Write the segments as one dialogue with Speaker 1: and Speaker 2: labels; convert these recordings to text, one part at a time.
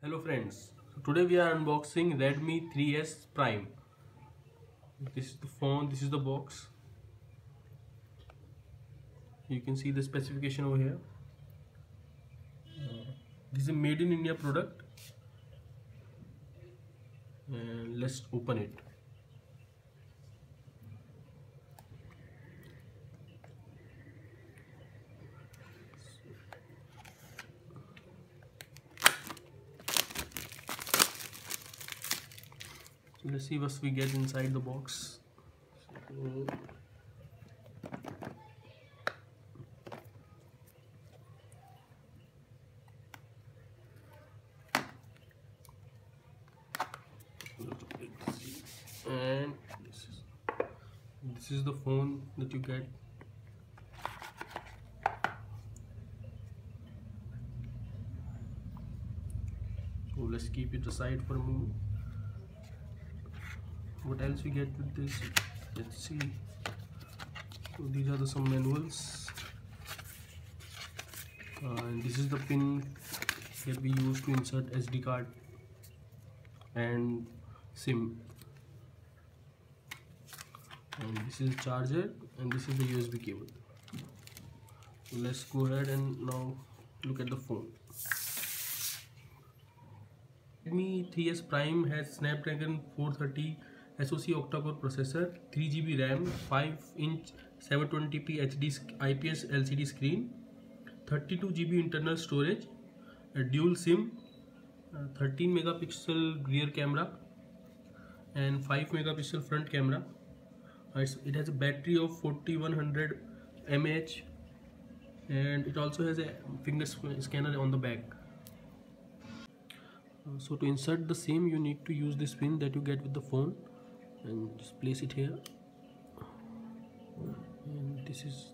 Speaker 1: Hello friends, today we are unboxing Redmi 3S Prime. This is the phone, this is the box. You can see the specification over here. This is a made in India product. And let's open it. So let's see what we get inside the box. And this is the phone that you get. So let's keep it aside for a moment. What else we get with this? Let's see. So these are some manuals, and this is the pin that we use to insert SD card and SIM. And this is charger, and this is the USB cable. So let's go ahead and now look at the phone. Redmi 3S Prime has Snapdragon 430 SoC octa-core processor, 3GB RAM, 5-inch 720p HD IPS LCD screen, 32GB internal storage, a dual SIM, 13 megapixel rear camera, and 5 megapixel front camera. It has a battery of 4100 mAh, and it also has a finger scanner on the back. So to insert the SIM, you need to use this pin that you get with the phone, and just place it here. And this is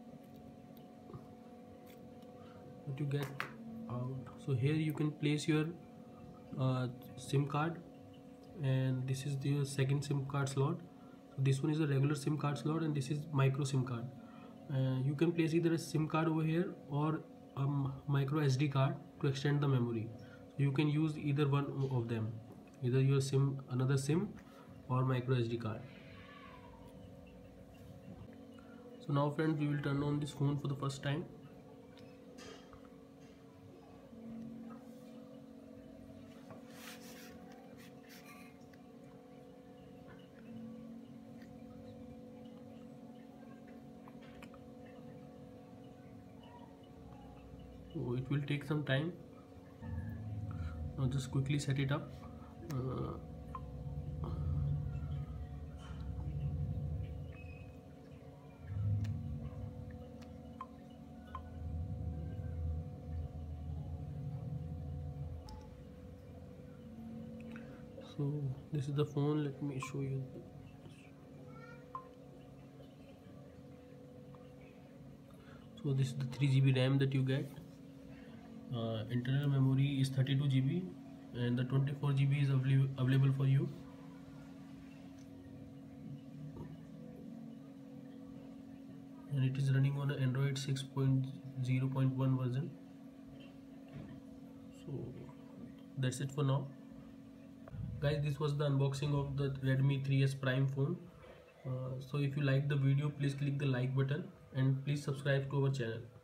Speaker 1: what you get out. So here you can place your SIM card, and this is the second SIM card slot. So this one is a regular SIM card slot, and this is micro SIM card. You can place either a SIM card over here or a micro SD card to extend the memory. So you can use either one of them, either your SIM, another SIM, or micro SD card. So now friends, we will turn on this phone for the first time. So it will take some time. Now just quickly set it up. So this is the phone. Let me show you. So this is the 3GB RAM that you get. Internal memory is 32GB, and the 24GB is available for you. And it is running on an Android 6.0.1 version. So that's it for now, guys. This was the unboxing of the Redmi 3S Prime phone. So if you like the video, please click the like button and please subscribe to our channel.